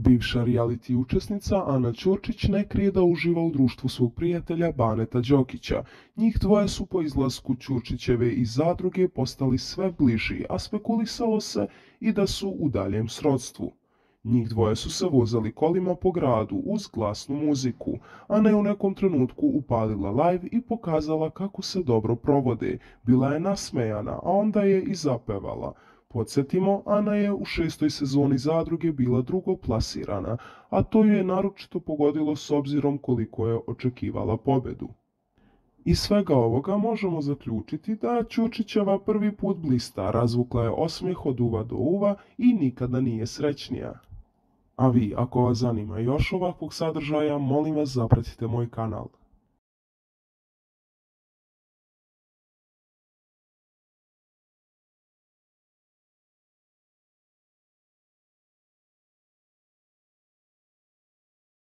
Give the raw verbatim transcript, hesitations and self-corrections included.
Bivša reality učesnica Ana Ćorčić ne krije da uživa u društvu svog prijatelja Baneta Đokića. Njih dvoje su po izlasku Ćurčićeve iz zadruge postali sve bliži, a spekulisalo se i da su u daljem srodstvu. Njih dvoje su se vozali kolima po gradu uz glasnu muziku. Ana je u nekom trenutku upalila live i pokazala kako se dobro provode. Bila je nasmejana, a onda je i zapevala. Podsjetimo, Ana je u šestoj sezoni Zadruge bila drugo plasirana, a to ju je naročito pogodilo s obzirom koliko je očekivala pobedu. Iz svega ovoga možemo zaključiti da Ćurčićeva prvi put blista, razvukla je osmijeh od uva do uva i nikada nije srećnija. A vi, ako vas zanima još ovakvog sadržaja, molim vas zapratite moj kanal.